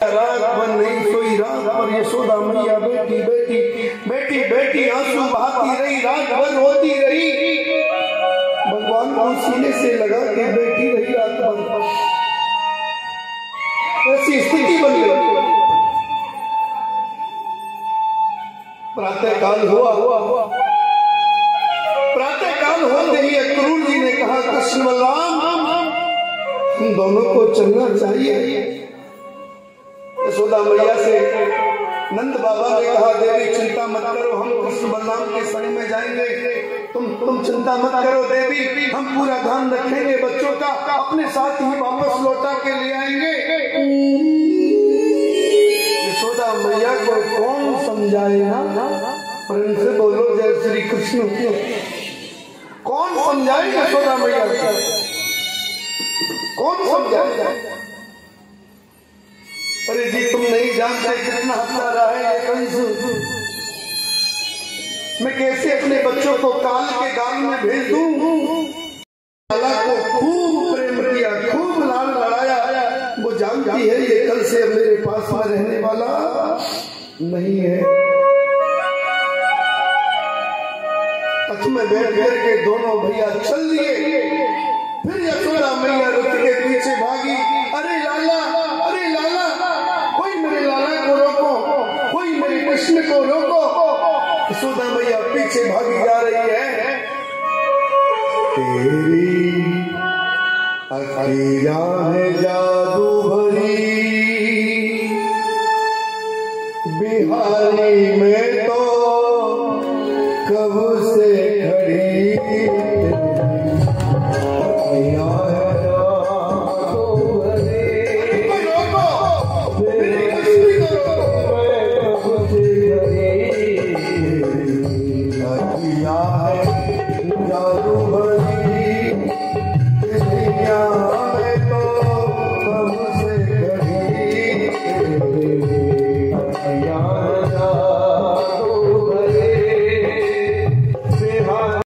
रात भर नहीं सोई, रात भर यशोदा मैया बेटी बेटी बेटी बेटी आंसू बहाती रही, रात भर रोती रही, भगवान को सीने से लगा के बैठी रही रात भर। ऐसी स्थिति बन गई। प्रातः काल हुआ, प्रातः काल होते ही क्रूर जी ने कहा कृष्ण बलराम हम दोनों को चलना चाहिए। यशोदा मैया से नंद बाबा ने कहा देवी चिंता मत करो, हम कृष्ण बलराम के संग में जाएंगे, तुम चिंता मत करो देवी, हम पूरा ध्यान रखेंगे, बच्चों का अपने साथ ही वापस लौटा के ले आएंगे। यशोदा मैया को कौन समझाएगा? प्रेम से बोलो जय श्री कृष्ण। कौन समझाए यशोदा मैया को? कौन समझाएगा? अरे जी तुम नहीं जानते कितना हत्यारा है ये कंस। मैं कैसे अपने बच्चों को काल के गाल में भेज दूं? लाला को खूब प्रेम किया, खूब लाल लड़ाया, वो जानती है ये कल से मेरे पास में रहने वाला नहीं है। कच्छ में बैठ करके दोनों भैया चल दिए। फिर यशोदा मैया रथ के पीछे भागी, अरे लाला कोई मेरे लाला को रोको, कोई मेरे कृष्ण को रोको। यशोदा मैया पीछे भागी जा रही है। तेरी अखियां है जादू भरी, बिहारी